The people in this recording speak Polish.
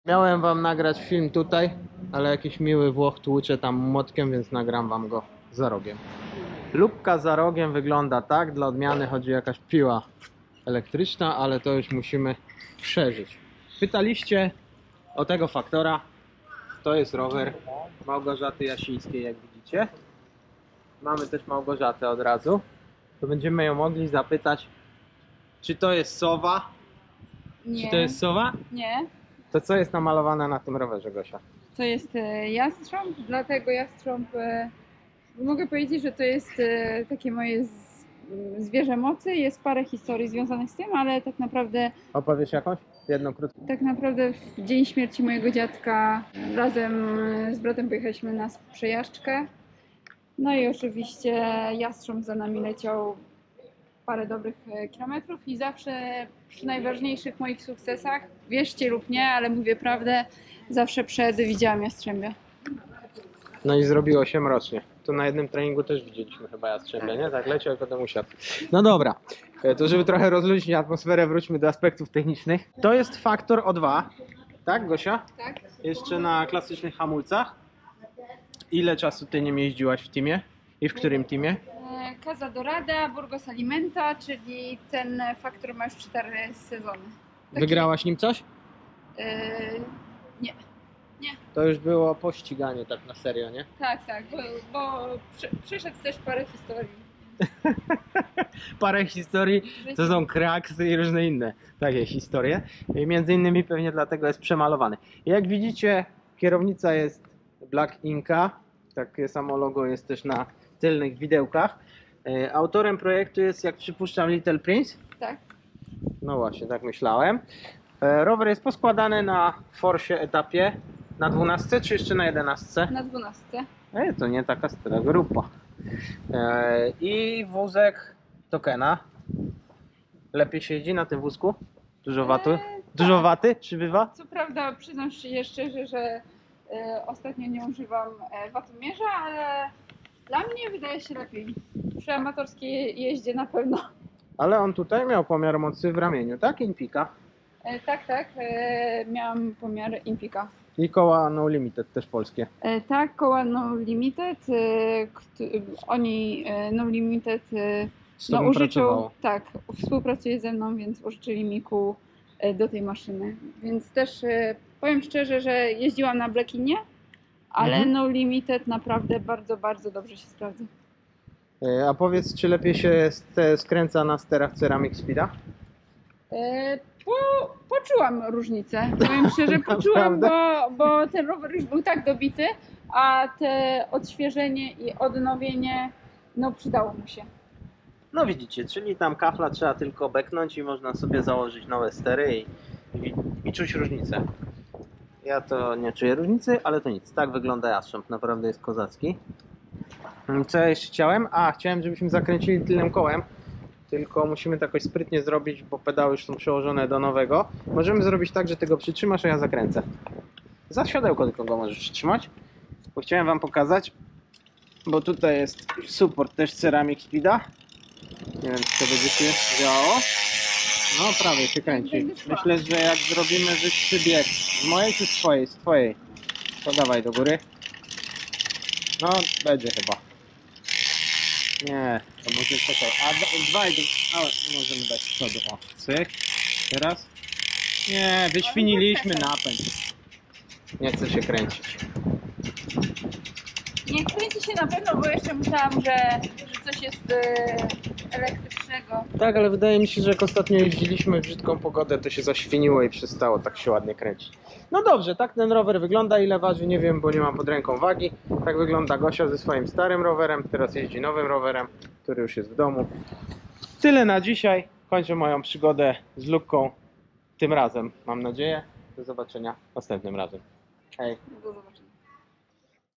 Miałem wam nagrać film tutaj, ale jakiś miły Włoch tłucze tam młotkiem, więc nagram wam go za rogiem. Lubka za rogiem wygląda tak, dla odmiany chodzi jakaś piła elektryczna, ale to już musimy przeżyć. Pytaliście o tego faktora. To jest rower Małgorzaty Jasińskiej, jak widzicie. Mamy też Małgorzatę od razu. To będziemy ją mogli zapytać, czy to jest sowa? Nie. Czy to jest sowa? Nie. To co jest namalowane na tym rowerze, Gosia? To jest jastrząb, dlatego jastrząb, mogę powiedzieć, że to jest takie moje zwierzę mocy. Jest parę historii związanych z tym, ale tak naprawdę Opowiesz jakąś? Jedną krótką. w dzień śmierci mojego dziadka razem z bratem pojechaliśmy na przejażdżkę. No i oczywiście jastrząb za nami leciał parę dobrych kilometrów i zawsze przy najważniejszych moich sukcesach, wierzcie lub nie, ale mówię prawdę, zawsze widziałam jastrzębia. No i zrobiło się mrocznie. Tu na jednym treningu też widzieliśmy chyba jastrzębia, nie? Tak leciał i potem usiadł. No dobra, to żeby trochę rozluźnić atmosferę, wróćmy do aspektów technicznych. To jest faktor O2, tak Gosia? Tak. Jeszcze na klasycznych hamulcach. Ile czasu ty nim jeździłaś w teamie? I w którym teamie? Casa Dorada, Burgos Alimenta, czyli ten faktor ma już 4 sezony. Wygrałaś nim coś? Nie. To już było pościganie tak na serio, nie? Tak, bo przeszedł też parę historii. Parę historii, to są kraksy i różne inne takie historie. I między innymi pewnie dlatego jest przemalowany. Jak widzicie, kierownica jest Black Inka. Takie samo logo jest też na tylnych widełkach. Autorem projektu jest, jak przypuszczam, Little Prince. Tak. No właśnie, tak myślałem. Rower jest poskładany na Forsie etapie. Na 12 czy jeszcze na 11? Na 12. To nie taka stara grupa. I wózek Tokena. Lepiej się jeździ na tym wózku? Dużo watu? Dużo tak. waty przybywa? Co prawda przyznam się szczerze, że ostatnio nie używam watomierza, ale dla mnie wydaje się lepiej. Przy amatorskiej jeździe na pewno. Ale on tutaj miał pomiar mocy w ramieniu, tak? Inpika. Tak, miałam pomiar Impika. I koła No Limited też polskie. Tak, koła No Limited, oni No Limited Z tobą pracowało. tak, współpracuje ze mną, więc użyczyli mi kół do tej maszyny. Więc też powiem szczerze, że jeździłam na Blackinie, ale No Limited naprawdę bardzo, bardzo dobrze się sprawdza. A powiedz, czy lepiej się skręca na sterach Ceramic Speeda? Poczułam różnicę. Powiem szczerze, poczułam, bo ten rower już był tak dobity, a te odświeżenie i odnowienie, no przydało mu się. No widzicie, czyli tam kafla trzeba tylko beknąć i można sobie założyć nowe stery i czuć różnicę. Ja to nie czuję różnicy, ale to nic. Tak wygląda jastrząb, naprawdę jest kozacki. Co jeszcze chciałem? Chciałem, żebyśmy zakręcili tylnym kołem. Tylko musimy to jakoś sprytnie zrobić, bo pedały już są przełożone do nowego. Możemy zrobić tak, że tego przytrzymasz, a ja zakręcę. Za siodełko tylko go możesz przytrzymać. Bo chciałem wam pokazać, bo tutaj jest support też Ceramic Speeda. Nie wiem, czy to będzie się działało. No prawie się kręci. Myślę, że jak zrobimy wyższy bieg, z mojej czy z twojej? Z twojej. To dawaj do góry. No, będzie chyba. Nie, to może czekaj. Możemy dać z przodu. O, cyk. Teraz. Nie, wyświniliśmy napęd. Nie chce się kręcić. Nie kręci się na pewno, bo jeszcze myślałam, że coś jest elektrycznego. Tak, ale wydaje mi się, że jak ostatnio jeździliśmy w brzydką pogodę, to się zaświniło i przestało tak się ładnie kręcić. No dobrze, tak ten rower wygląda. Ile waży, nie wiem, bo nie mam pod ręką wagi. Tak wygląda Gosia ze swoim starym rowerem. Teraz jeździ nowym rowerem, który już jest w domu. Tyle na dzisiaj. Kończę moją przygodę z Lubką. Tym razem, mam nadzieję. Do zobaczenia następnym razem. Hej. Do zobaczenia.